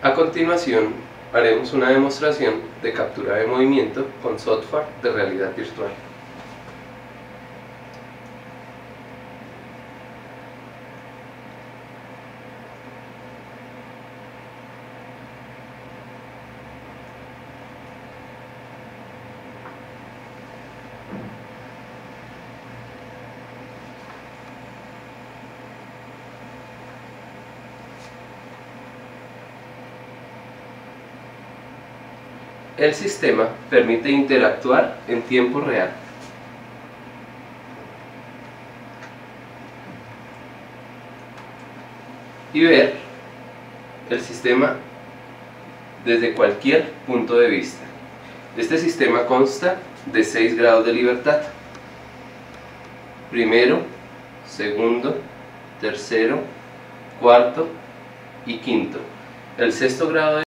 A continuación, haremos una demostración de captura de movimiento con software de realidad virtual. El sistema permite interactuar en tiempo real. Y ver el sistema desde cualquier punto de vista. Este sistema consta de 6 grados de libertad: primero, segundo, tercero, cuarto y quinto. El sexto grado de